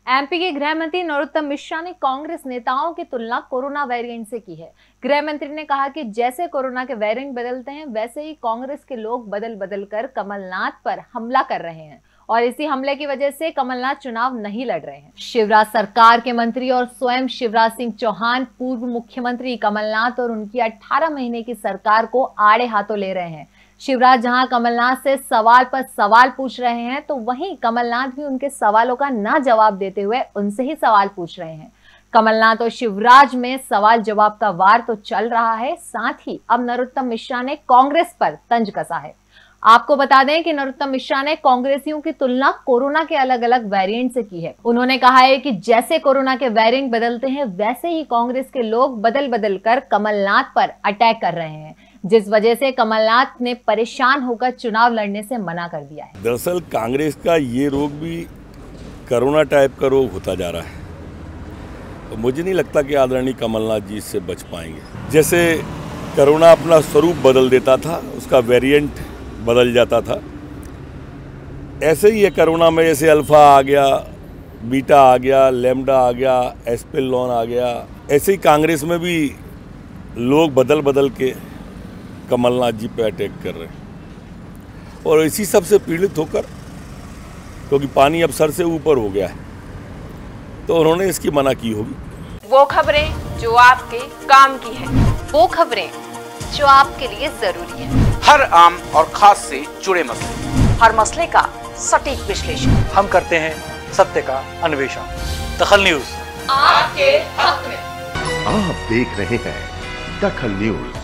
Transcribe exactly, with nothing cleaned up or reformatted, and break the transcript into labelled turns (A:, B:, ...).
A: MP के गृह मंत्री नरोत्तम मिश्रा ने कांग्रेस नेताओं की तुलना कोरोना वेरिएंट से की है। गृह मंत्री ने कहा कि जैसे कोरोना के वेरिएंट बदलते हैं, वैसे ही कांग्रेस के लोग बदल बदल कर कमलनाथ पर हमला कर रहे हैं और इसी हमले की वजह से कमलनाथ चुनाव नहीं लड़ रहे हैं। शिवराज सरकार के मंत्री और स्वयं शिवराज सिंह चौहान पूर्व मुख्यमंत्री कमलनाथ और उनकी अठारह महीने की सरकार को आड़े हाथों ले रहे हैं। शिवराज जहां कमलनाथ से सवाल पर सवाल पूछ रहे हैं, तो वहीं कमलनाथ भी उनके सवालों का ना जवाब देते हुए उनसे ही सवाल पूछ रहे हैं। कमलनाथ और शिवराज में सवाल जवाब का वार तो चल रहा है, साथ ही अब नरोत्तम मिश्रा ने कांग्रेस पर तंज कसा है। आपको बता दें कि नरोत्तम मिश्रा ने कांग्रेसियों की तुलना कोरोना के अलग अलग वेरिएंट से की है। उन्होंने कहा है कि जैसे कोरोना के वेरिएंट बदलते हैं, वैसे ही कांग्रेस के लोग बदल बदल कर कमलनाथ पर अटैक कर रहे हैं, जिस वजह से कमलनाथ ने परेशान होकर चुनाव लड़ने से मना कर दिया है।
B: दरअसल कांग्रेस का ये रोग भी कोरोना टाइप का रोग होता जा रहा है, तो मुझे नहीं लगता कि आदरणीय कमलनाथ जी इससे बच पाएंगे। जैसे कोरोना अपना स्वरूप बदल देता था, उसका वेरिएंट बदल जाता था, ऐसे ही है कोरोना में। जैसे अल्फा आ गया, बीटा आ गया, लैम्डा आ गया, एस्पेलॉन आ गया, ऐसे ही कांग्रेस में भी लोग बदल बदल के कमलनाथ जी पे अटैक कर रहे हैं और इसी सब से पीड़ित होकर, क्योंकि पानी अब सर से ऊपर हो गया है, तो उन्होंने इसकी मना की होगी।
C: वो खबरें जो आपके काम की है, वो खबरें जो आपके लिए जरूरी है,
D: हर आम और खास से जुड़े मसले,
C: हर मसले का सटीक विश्लेषण
E: हम करते हैं, सत्य का अन्वेषण। दखल न्यूज
C: आपके हक में।
F: आप देख रहे हैं दखल न्यूज।